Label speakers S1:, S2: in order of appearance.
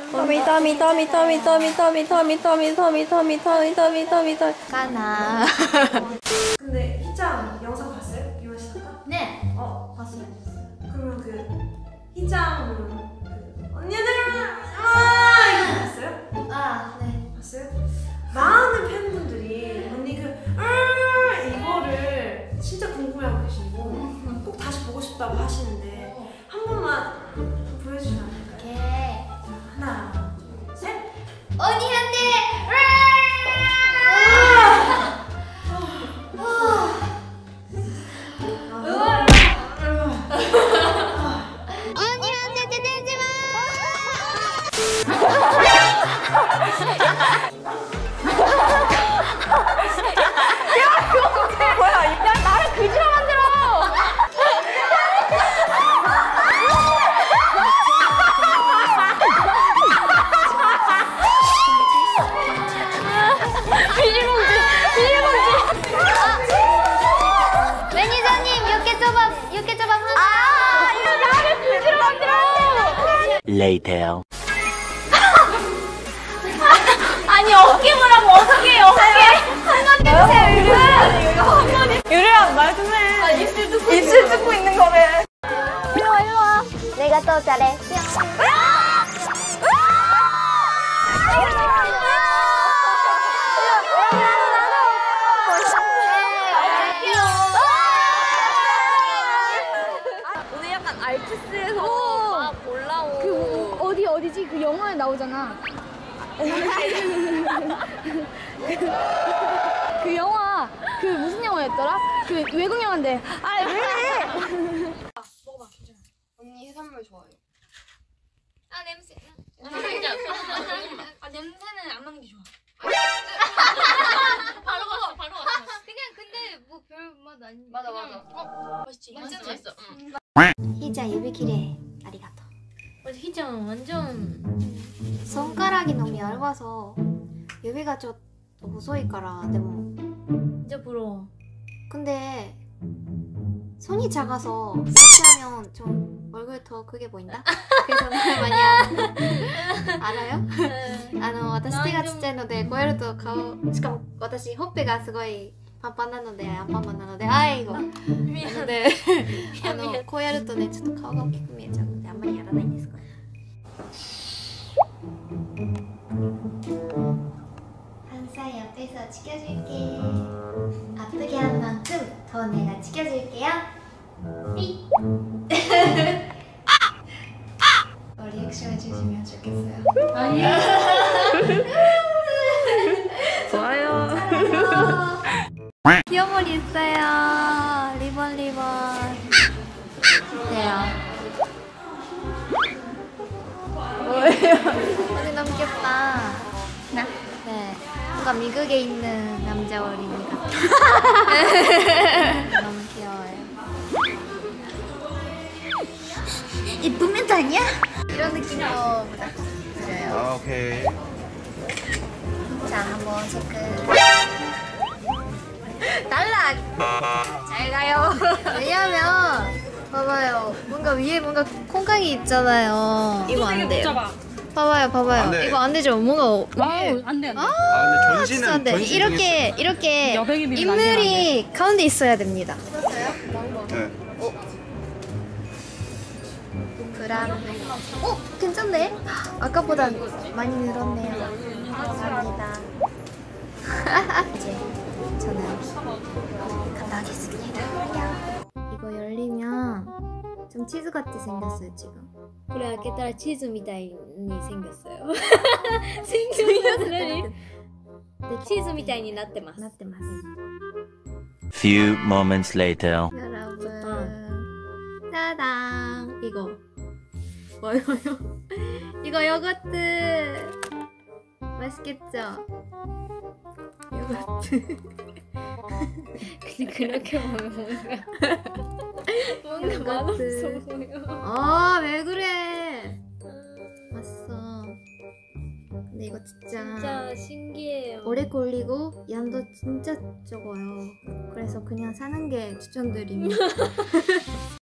S1: 까나.
S2: 근데 희짱 영상 봤어요? 유아시나가?
S1: 네. 봤어요.
S2: 그러면 그 희짱 언니들 이거 봤어요?
S1: 네.
S2: 봤어요? 많은 팬분들이 언니 이거를 진짜 궁금해하고 계시고 꼭 다시 보고 싶다고 하시는데 한 번만 보여주시면 안 될까요?
S1: 오케이.
S2: 하나, 둘, 셋.
S1: 언니한테. 언니한테 대대지 마.
S3: 뭐야, 이빨 나를 그지로 만들어!
S1: 매니저님, 육개조밥 하나.
S3: 이거 나를 그지로 만들어!
S4: Later.
S3: 아니, 어깨보라고 어깨! 유리야, 말 좀 해. 입술 뜯고 있는 거래.
S1: 일로 와. 내가 더 잘해.
S3: 오늘 약간 알프스에서 막 올라온
S5: 어디지? 그 영화에 나오잖아. 그 영화 그 무슨 영화였더라? 그 외국 영화인데. 아 왜?
S2: 먹어봐, 괜찮아.
S6: 언니 해산물 좋아해요.
S1: 아 냄새.
S6: 냄새는 안 나는 게 좋아.
S1: 바로 왔어. 그냥 근데 뭐 별 맛 아니.
S6: 맞아. 맛있지.
S1: 완전
S6: 맛있어.
S1: 희자 유비키레 아리가또.
S6: 맞아, 희짱 완전.
S1: 손가락이 너무 얇아서 유비가 좀細いからでも
S6: 진짜 부러워.
S1: 근데 손이 작아서 이렇게 하면 좀 얼굴 더 크게 보인다? 그래서 말 많이 알아요? 私手がちっちゃいのでこうやると顔しかも私ほっぺがすごいパンパンなのでアンパンマンなので愛護なのでこうやるとねちょっと顔が大きく見えちゃうのであんまりやらないんですこれ항상 옆에서 지켜줄게 아프게 한 만큼 더 내가 지켜줄게요 삐 리액션 해주시면 좋겠어요
S3: 좋아요.
S1: 귀여머리 있어요 리본 네요 뭐예요? 언니 너무 귀엽다 나? 네 뭔가 미국에 있는 남자 어린이 같아 너무 귀여워요 이쁘면 다냐? 이런 느낌으로 부탁드려요
S7: 아, 오케이.
S1: 자 한번 체크 달라 잘 가요 왜냐면 봐봐요 뭔가 위에 뭔가 콩깍이 있잖아요 이거 안 돼요 봐봐요
S7: 안 돼.
S1: 이거 안 되죠 뭔가
S3: 와우, 안 돼.
S7: 아, 근데
S1: 진짜 안 돼.
S7: 전신
S1: 이렇게
S3: 여백이 밀면
S1: 인물이 가운데 있어야 됩니다
S7: 네.
S1: 그럼 괜찮네 아까보다 많이 늘었네요 감사합니다 이제 저는 갔다 오겠습니다 이거 열리면 좀 치즈 같이 생겼어요 지금
S6: 그래, 깨달아 치즈 미타이 생겼어요.
S1: 생겼어요
S6: 치즈 미타이 나ってます.
S4: Few moments later.
S1: 여러분 짜잔 이거 뭐요? 이거 요거트 맛있겠죠? 요거트
S6: 그렇게 보면 뭔가 맛없어 보여.
S1: 아 왜 그래 맛있어 근데 이거
S6: 진짜 신기해요.
S1: 오래 걸리고 양도 진짜 적어요 그래서 그냥 사는 게 추천드립니다